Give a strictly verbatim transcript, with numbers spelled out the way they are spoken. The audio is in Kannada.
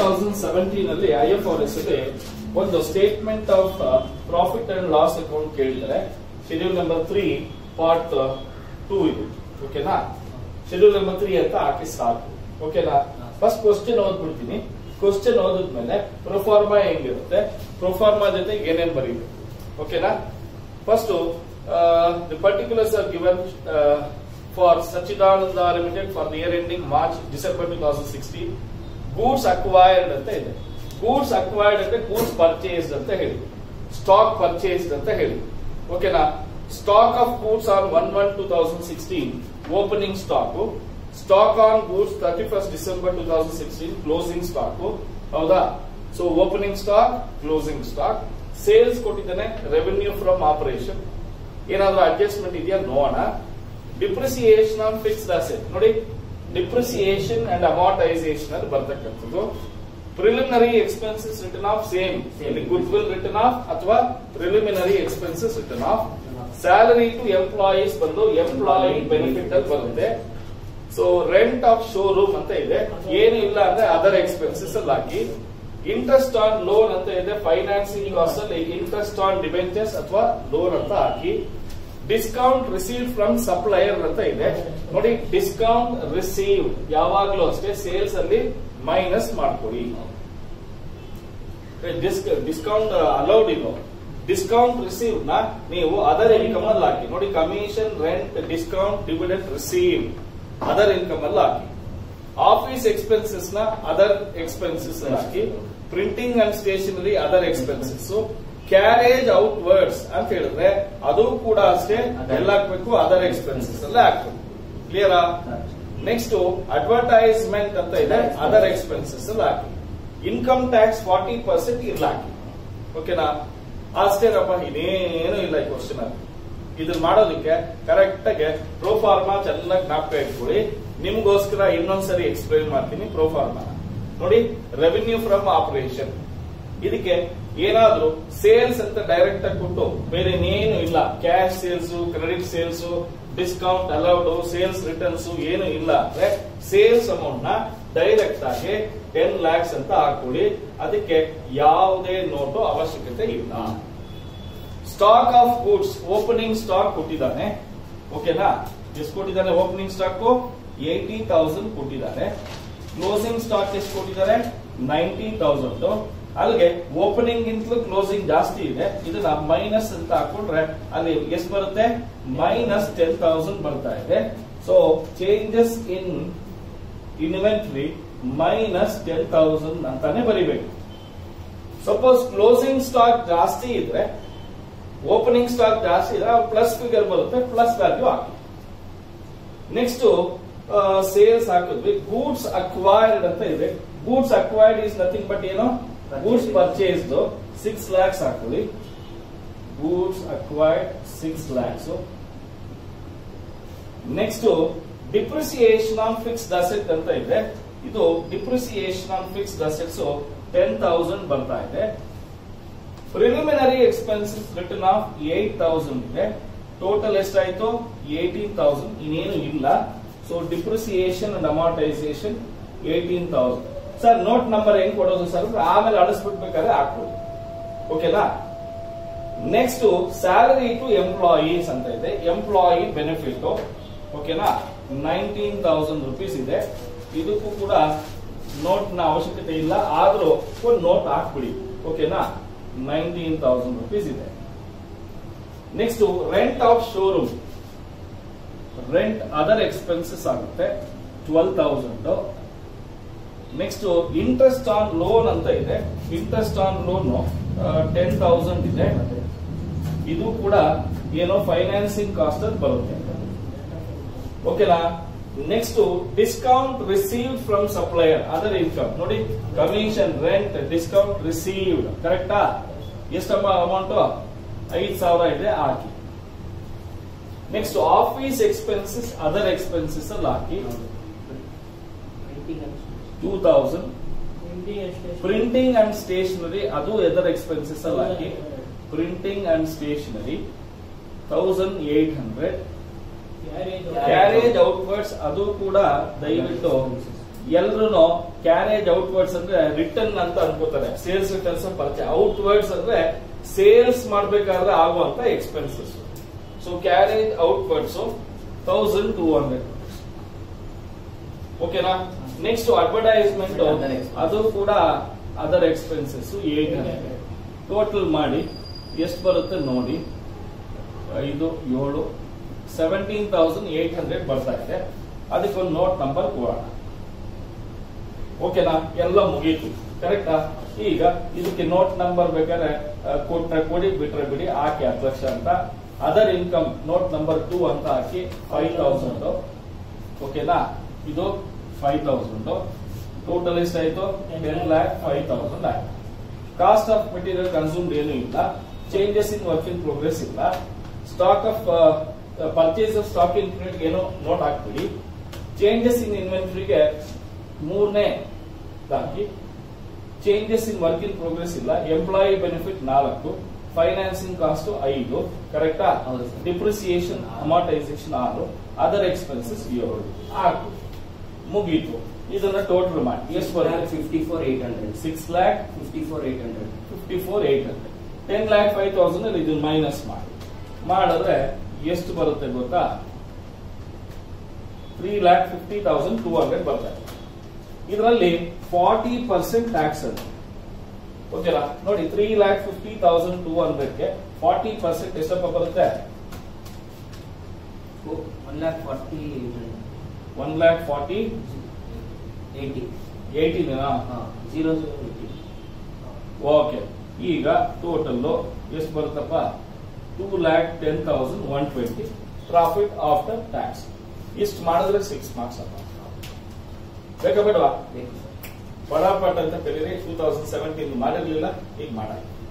ತೌಸಂಡ್ ಸೆವೆಂಟೀನ್ ಅಲ್ಲಿ ಐ ಎಫ್ ಆರ್ ಎಸ್ ಅಲ್ಲಿ ಒಂದು statement of profit and loss account ಕೇಳಿದ್ದಾರೆ. Schedule number three part two ಇದು. ಓಕೆನಾ? ಶೆಡ್ಯೂಲ್ ನಂಬರ್ ತ್ರೀ ಅಂತ ಹಾಕಿ ಸಾಕು. ಓಕೆನಾ? ಫಸ್ಟ್ ಕ್ವಶನ್ ಓದ್ಬಿಡ್ತೀನಿ. ಕ್ವಶನ್ ಓದಿದ್ಮೇಲೆ ಪ್ರೊಫಾರ್ಮಾ ಹೆಂಗಿರುತ್ತೆ, ಪ್ರೊಫಾರ್ಮಾ ಜೊತೆ ಏನೇನ್ ಬರೀಬೇಕು. ಓಕೆನಾ? First the particulars are given for Sachidananda limited for the year ending March December two thousand sixteen. Goods acquired ಅಂತ ಇದೆ. ಗೂಡ್ಸ್ ಅಕ್ವೈರ್ಡ್ ಅಂದ್ರೆ ಗೂಡ್ಸ್ ಪರ್ಚೇಸ್ಡ್ ಅಂತ ಹೇಳಿ, ಸ್ಟಾಕ್ ಪರ್ಚೇಸ್ಡ್ ಅಂತ ಹೇಳಿ. ಓಕೆನಾ? Stock of goods on one one two thousand sixteen opening stock. Stock on goods thirty first December two thousand sixteen closing stock. ಹೌದಾ? So opening stock, closing stock. Sales ಕೊಟ್ಟಿದ್ದಾನೆ, ರೆವೆನ್ಯೂ ಫ್ರಮ್ ಆಪರೇಷನ್. ಏನಾದ್ರೂ ಅಡ್ಜಸ್ಟ್ಮೆಂಟ್ ಇದೆಯಾ ನೋಡೋಣ. ಡಿಪ್ರಿಸಿಯೇಷನ್ ಆನ್ ಫಿಕ್ಸ್ಡ್ ಅಸೆಟ್ ನೋಡಿ, ಡಿಪ್ರಿಸಿಯೇಷನ್ ಅಂಡ್ ಅಮಾರ್ಟೈಸೇಷನ್ ಅಲ್ಲಿ ಬರ್ತಕ್ಕಂಥದ್ದು. Preliminary expenses written off same goodwill written off ಅಥವಾ preliminary expenses written off. Salary to employees ಬಂದು ಎಂಪ್ಲಾಯಿ ಬೆನಿಫಿಟ್ ಅಲ್ಲಿ ಬರುತ್ತೆ. ಸೊ ರೆಂಟ್ ಆಫ್ ಶೋರೂಮ್ ಅಂತ ಇದೆ, ಏನು ಇಲ್ಲ ಅಂದ್ರೆ ಅದರ್ ಎಕ್ಸ್ಪೆನ್ಸಸ್ ಅಲ್ಲಿ ಹಾಕಿ. ಇಂಟ್ರೆಸ್ಟ್ ಆನ್ ಲೋನ್ ಅಂತ ಇದೆ, ಫೈನಾನ್ಸಿಂಗ್ ಕಾಸ್ಟ್ ಅಲ್ಲಿ ಇಂಟ್ರೆಸ್ಟ್ ಆನ್ ಡಿಬೆಂಚರ್ಸ್ ಅಥವಾ ಲೋನ್ ಅಂತ ಹಾಕಿ. ಡಿಸ್ಕೌಂಟ್ ರಿಸೀವ್ ಫ್ರಮ್ ಸಪ್ಲೈಯರ್ ಅಂತ ಇದೆ ನೋಡಿ. ಡಿಸ್ಕೌಂಟ್ ರಿಸೀವ್ ಯಾವಾಗ್ಲೂ ಅಷ್ಟೇ ಸೇಲ್ಸ್ ಅಲ್ಲಿ ಮೈನಸ್ ಮಾಡ್ಕೊಳ್ಳಿ. ಡಿಸ್ಕೌಂಟ್ ಅಲೌಡ್ ಇಲ್ಲ. ಡಿಸ್ಕೌಂಟ್ ರಿಸೀವ್ ನ ನೀವು ಅದರ್ ಇನ್ಕಮ್ ಅಲ್ಲಿ ಹಾಕಿ ನೋಡಿ. Commission, rent, discount, dividend receive other income ಅಲ್ಲಿ ಹಾಕಿ. ಆಫೀಸ್ ಎಕ್ಸ್ಪೆನ್ಸಸ್ ನ ಅದರ್ ಎಕ್ಸ್ಪೆನ್ಸಸ್ ಹಾಕಿ. Printing and stationery other expenses. Carriage outwards ಅಂತ ಹೇಳಿದ್ರೆ ಅದು ಕೂಡ ಅಷ್ಟೇ ಎಲ್ಲ ಹಾಕ್ಬೇಕು, ಅದರ್ ಎಕ್ಸ್ಪೆನ್ಸಸ್ ಅಲ್ಲೇ ಹಾಕ್ಬೇಕು. ಕ್ಲಿಯರಾ? ನೆಕ್ಸ್ಟ್ ಅಡ್ವರ್ಟೈಸ್ಮೆಂಟ್ ಅಂತ ಇದೆ, ಅದರ್ ಎಕ್ಸ್ಪೆನ್ಸಸ್ ಅಲ್ಲಿ ಹಾಕಿ. ಇನ್ಕಮ್ ಟ್ಯಾಕ್ಸ್ ಫಾರ್ಟಿ ಪರ್ಸೆಂಟ್ ಇಲ್ಲಿ ಹಾಕಿ. ಓಕೆನಾ? ಅಷ್ಟೇನಪ್ಪ, ಇನ್ನೇನು ಇಲ್ಲ ಈ ಕ್ವಶನ್ ಅಲ್ಲಿ. ಇದನ್ನ ಮಾಡೋದಕ್ಕೆ ಕರೆಕ್ಟ್ ಆಗಿ ಪ್ರೋಫಾರ್ಮಾ ಚೆನ್ನಾಗಿ ಜ್ಞಾಪಕ ಇಟ್ಕೊಳ್ಳಿ. ನಿಮ್ಗೋಸ್ಕರ ಇನ್ನೊಂದ್ಸರಿ ಎಕ್ಸ್ಪ್ಲೈನ್ ಮಾಡ್ತೀನಿ ಪ್ರೋಫಾರ್ಮಾ ನೋಡಿ. ರೆವಿನ್ಯೂ ಫ್ರಮ್ ಆಪರೇಷನ್, ಇದಕ್ಕೆ ಏನಾದ್ರೂ ಸೇಲ್ಸ್ ಅಂತ ಡೈರೆಕ್ಟ್ ಆಗಿ ಕೊಟ್ಟು ಬೇರೆ ಇನ್ನೇನು ಇಲ್ಲ, cash sales, credit sales, discount allowed, sales returns ಏನು ಇಲ್ಲ ಅಂದ್ರೆ ಸೇಲ್ಸ್ ಅಮೌಂಟ್ ನ ಡೈರೆಕ್ಟ್ ಆಗಿ ಟೆನ್ ಲ್ಯಾಕ್ಸ್ ಅಂತ ಹಾಕೊಳ್ಳಿ. ಅದಕ್ಕೆ ಯಾವುದೇ ನೋಟು ಅವಶ್ಯಕತೆ ಇಲ್ಲ. Stock of goods opening stock ಕೊಟ್ಟಿದ್ದಾನೆ. ಓಕೆನಾ? ಎಷ್ಟು ಕೊಟ್ಟಿದ್ದಾನೆ ಓಪನಿಂಗ್ ಸ್ಟಾಕ್? ಏಟಿ ತೌಸಂಡ್ ಕೊಟ್ಟಿದ್ದಾರೆ. ಕ್ಲೋಸಿಂಗ್ ಸ್ಟಾಕ್ ಎಷ್ಟು ಕೊಟ್ಟಿದ್ದಾರೆ? Ninety thousand. ಅಲ್ಲಿಗೆ ಓಪನಿಂಗ್ ಗಿಂತಲೂ ಕ್ಲೋಸಿಂಗ್ ಜಾಸ್ತಿ ಇದೆ. ಇದನ್ನ ಮೈನಸ್ ಅಂತ ಹಾಕೊಂಡ್ರೆ ಅಲ್ಲಿ ಎಷ್ಟು ಬರುತ್ತೆ? ಮೈನಸ್ ಟೆನ್ ತೌಸಂಡ್ ಬರ್ತಾ ಇದೆ. So changes in inventory minus ten thousand ಅಂತಾನೆ ಬರಿಬೇಕು. ಸಪೋಸ್ ಕ್ಲೋಸಿಂಗ್ ಸ್ಟಾಕ್ ಜಾಸ್ತಿ ಇದ್ರೆ, ಓಪನಿಂಗ್ ಸ್ಟಾಕ್ ಜಾಸ್ತಿ ಇದ್ರೆ ಪ್ಲಸ್ ಫಿಗರ್ ಬರುತ್ತೆ, ಪ್ಲಸ್ ವ್ಯಾಲ್ಯೂ ಹಾಕಿ. ನೆಕ್ಸ್ಟ್ ಸೇಲ್ಸ್ ಹಾಕಿದ್ವಿ. ಗೂಡ್ಸ್ ಅಕ್ವೈರ್ಡ್ ಅಂತ ಇದೆ. Goods acquired is nothing but ಏನು? ಗೂಡ್ಸ್ ಪರ್ಚೇಸ್ಡ್ ಸಿಕ್ಸ್ ಲ್ಯಾಕ್ಸ್ ಹಾಕೊಳ್ಳಿ. Goods acquired six lakhs. Next depreciation on fixed asset ಅಂತ ಇದೆ. ಇದು depreciation on fixed assets ten thousand ಬರ್ತಾ ಇದೆ. Preliminary expenses written off eight thousand ಇದೆ. ಟೋಟಲ್ ಎಷ್ಟಾಯ್ತು? Eighteen thousand. ಇನ್ನೇನು ಇಲ್ಲ. So depreciation and amortisation eighteen thousand. Sir note number ಹೆಂಗ್ ಕೊಡೋದು ಸರ್? ಆಮೇಲೆ ಅಳಿಸ್ಬಿಡ್ಬೇಕಾದ್ರೆ ಹಾಕ್ಬೋದು. ಓಕೆನಾ? ನೆಕ್ಸ್ಟ್ ಸ್ಯಾಲರಿ ಟು ಎಂಪ್ಲಾಯೀಸ್ ಅಂತ ಇದೆ. Employee benefit. ಓಕೆನಾ? ನೈನ್ಟೀನ್ ತೌಸಂಡ್ ರುಪೀಸ್ ಇದೆ. ಇದಕ್ಕೂ ಕೂಡ ನೋಟ್ ನ ಅವಶ್ಯಕತೆ ಇಲ್ಲ, ಆದ್ರೂ ಒಂದು ನೋಟ್ ಹಾಕ್ಬಿಡಿ. ಓಕೆನಾ? ನೈನ್ಟೀನ್ ತೌಸಂಡ್ ರುಪೀಸ್ ಇದೆ. Next rent of showroom. Rent other expenses ಆಗುತ್ತೆ, twelve thousand. Next interest on loan ಅಂತ ಇದೆ. Interest on loan ten thousand ಇದೆ. ಇದು ಕೂಡ ಏನೋ ಫೈನಾನ್ಸಿಂಗ್ ಕಾಸ್ಟ್ ಅಂತ ಬರುತ್ತೆ. ಓಕೆನಾ? Next discount received from supplier other income ನೋಡಿ. ಕಮಿಷನ್, ರೆಂಟ್, ಡಿಸ್ಕೌಂಟ್ ರಿಸೀವ್ಡ್ ಕರೆಕ್ಟಾ? ಎಷ್ಟಮ್ಮ ಅಮೌಂಟ್? ಐದು ಸಾವಿರ ಇದೆ, ಹಾಕಿ. Next office expenses other expenses ಅಲ್ಲಿ ಹಾಕಿ two thousand. Printing and stationery ಅದು ಅದರ್ ಎಕ್ಸ್ಪೆನ್ಸಸ್ ಅಲ್ಲಿ ಹಾಕಿ. Printing and stationery thousand eight hundred. Carriage outwards ಅದು ಕೂಡ ದಯವಿಟ್ಟು ಎಲ್ರು ಕ್ಯಾರೇಜ್ ಔಟ್ವರ್ಡ್ಸ್ ಅಂದ್ರೆ ರಿಟರ್ನ್ ಅಂತ ಅನ್ಕೋತಾರೆ. ಸೇಲ್ಸ್ ರಿಟರ್ನ್ಸ್ ಪರ್ಚೇಸ್, ಔಟ್ವರ್ಡ್ಸ್ ಅಂದ್ರೆ ಸೇಲ್ಸ್ ಮಾಡ್ಬೇಕಾದ್ರೆ ಆಗುವಂತ expenses. So carriage outwards thousand two hundred. ಓಕೆನಾ? ನೆಕ್ಸ್ಟ್ ಅಡ್ವರ್ಟೈಸ್ಮೆಂಟ್, ಅದು ಕೂಡ other expenses eight hundred. Total ಮಾಡಿ ಎಷ್ಟು ಬರುತ್ತೆ ನೋಡಿ, ಐದು ಏಳು ಸೆವೆಂಟೀನ್ ತೌಸಂಡ್ ಏಟ್ ಹಂಡ್ರೆಡ್ ಬರ್ತಾ ಇದೆ. ಅದಕ್ಕೊಂದು ನೋಟ್ ನಂಬರ್ ಕೊಡೋಣ. ಓಕೆನಾ? ಎಲ್ಲ ಮುಗೀತು. ಕರೆಕ್ಟಾ? ಈಗ ಇದಕ್ಕೆ ನೋಟ್ ನಂಬರ್ ಬೇಕಾದ್ರೆ ಕೊಟ್ರೆ ಕೊಡಿ, ಬಿಟ್ರೆ ಬಿಡಿ, ಹಾಕಿ ಹತ್ತು ಲಕ್ಷ ಅಂತ. Other income note number two ಅಂತ ಹಾಕಿ ಫೈವ್ ತೌಸಂಡ್. ಓಕೆನಾ? ಇದು ಫೈವ್ ತೌಸಂಡ್. ಟೋಟಲ್ ಎಷ್ಟಾಯ್ತು? ಟೆನ್ ಲ್ಯಾಕ್ ಫೈವ್ ತೌಸಂಡ್ ಆಯ್ತು. ಕಾಸ್ಟ್ ಆಫ್ ಮೆಟೀರಿಯಲ್ ಕನ್ಸ್ಯೂಮ್ಡ್ ಏನು ಇಲ್ಲ. Changes in work in progress ಇಲ್ಲ. Stock of purchase of stock in unit ಏನು ನೋಟ್ ಹಾಕ್ಬಿಡಿ. ಚೇಂಜಸ್ ಇನ್ ಇನ್ವೆಂಟರಿಗೆ ಮೂರನೇ ಹಾಕಿ. Changes in work in progress ಇಲ್ಲ. ಎಂಪ್ಲಾಯಿ ಬೆನಿಫಿಟ್ ನಾಲ್ಕು. ಫೈನಾನ್ಸಿಂಗ್ ಕಾಸ್ಟ್ ಐದು. ಕರೆಕ್ಟಾ? ಡಿಪ್ರಿಸಿಯೇಷನ್ ಅಮಾರ್ಟೈಸೇಷನ್ ಆರು. ಅದರ್ ಎಕ್ಸ್ಪೆನ್ಸಸ್ ಏಳು. ಹಾಕು, ಮುಗೀತು. ಇದನ್ನ ಟೋಟಲ್ ಮಾಡಿ ಎಷ್ಟು ಬರುತ್ತೆ? Fifty four eight hundred. Six lakh fifty four eight hundred. Fifty four eight hundred. Ten lakh five thousand ಅಲ್ಲಿ ಇದನ್ನ ಮೈನಸ್ ಮಾಡಿ ಮಾಡಿದ್ರೆ ಎಷ್ಟು ಬರುತ್ತೆ ಗೊತ್ತಾ? Three lakh fifty thousand two hundred ಬರ್ತದೆ. ಇದರಲ್ಲಿ ಫಾರ್ಟಿ ಪರ್ಸೆಂಟ್ ಟ್ಯಾಕ್ಸ್ ಅದು. ಓಕೆನಾ? ನೋಡಿ, three lakh fifty thousand two ಹಂಡ್ರೆಡ್ಗೆ ಫಾರ್ಟಿ ಪರ್ಸೆಂಟ್ ಎಷ್ಟಪ್ಪ ಬರುತ್ತೆ? One lakh forty one lakh forty eighty ಏಟಿನಾ? Zero zero eighty. ಓಕೆ. ಈಗ ಟೋಟಲ್ ಎಷ್ಟು ಬರುತ್ತಪ್ಪ? Two lakh ten thousand one twenty profit after tax. ಇಷ್ಟು ಮಾಡಿದ್ರೆ ಸಿಕ್ಸ್ ಮಾರ್ಕ್ಸ್ ಅಪ್ಪ. ಬೇಕಾ ಬೇಡವಾ? ಬೇಕು. ಪಟಾಪಟ್ ಅಂತ ಕಲೀರಿ. ಟೂ ತೌಸಂಡ್ ಸೆವೆಂಟೀನ್ ಮಾಡಿರ್ಲಿಲ್ಲ, ಈಗ ಮಾಡಿ.